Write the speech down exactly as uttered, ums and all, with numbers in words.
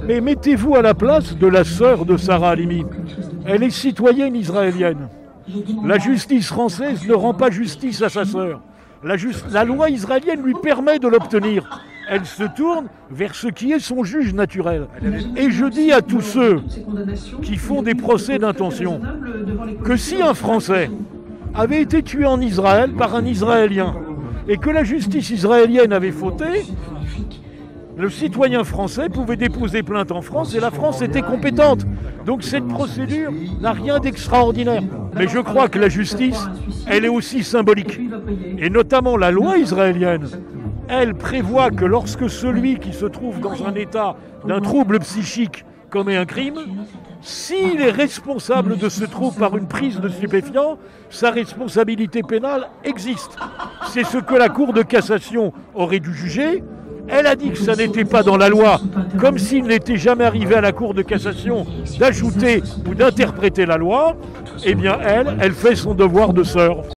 Mais mettez-vous à la place de la sœur de Sarah Halimi. Elle est citoyenne israélienne. La justice française ne rend pas justice à sa sœur. La, just... la loi israélienne lui permet de l'obtenir. Elle se tourne vers ce qui est son juge naturel. Et je dis à tous ceux qui font des procès d'intention que si un Français avait été tué en Israël par un Israélien et que la justice israélienne avait fauté, le citoyen français pouvait déposer plainte en France et la France était compétente. Donc cette procédure n'a rien d'extraordinaire. Mais je crois que la justice, elle est aussi symbolique. Et notamment la loi israélienne, elle prévoit que lorsque celui qui se trouve dans un état d'un trouble psychique commet un crime, s'il est responsable de ce trouble par une prise de stupéfiants, sa responsabilité pénale existe. C'est ce que la Cour de cassation aurait dû juger. Elle a dit que ça n'était pas dans la loi, comme s'il n'était jamais arrivé à la Cour de cassation d'ajouter ou d'interpréter la loi. Eh bien, elle, elle fait son devoir de sœur.